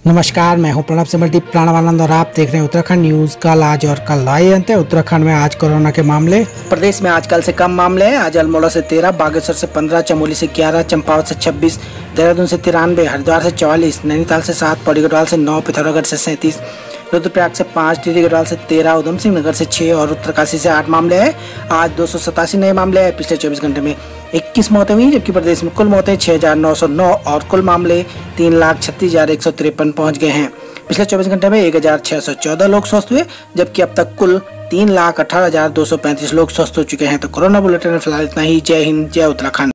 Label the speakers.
Speaker 1: नमस्कार, मैं हूं प्रणब सिमल्टी प्राणवानंद और आप देख रहे हैं उत्तराखंड न्यूज। कल, आज और कल आइए अंत है उत्तराखंड में आज कोरोना के मामले। प्रदेश में आज कल से कम मामले हैं। आज अल्मोड़ा से 13, बागेश्वर से 15, चमोली से 11, चंपावत से 26, देहरादून से 93, हरिद्वार से 44, नैनीताल से 7, पौड़ी गढ़वाल से 9, पिथौरागढ़ से 37, रुद्रप्रयाग से 5, टिहरी गढ़वाल से 13, उधमसिंह नगर से 6 और उत्तरकाशी से 8 मामले हैं। आज 287 नए मामले हैं। पिछले 24 घंटे में 21 मौतें हुई, जबकि प्रदेश में कुल मौतें 6,909 और कुल मामले 3,36,153 पहुंच गए हैं। पिछले 24 घंटे में 1,614 लोग स्वस्थ हुए, जबकि अब तक कुल 3,18,235 लोग स्वस्थ हो चुके हैं। तो कोरोना बुलेटिन में फिलहाल इतना ही। जय हिंद, जय उत्तराखंड।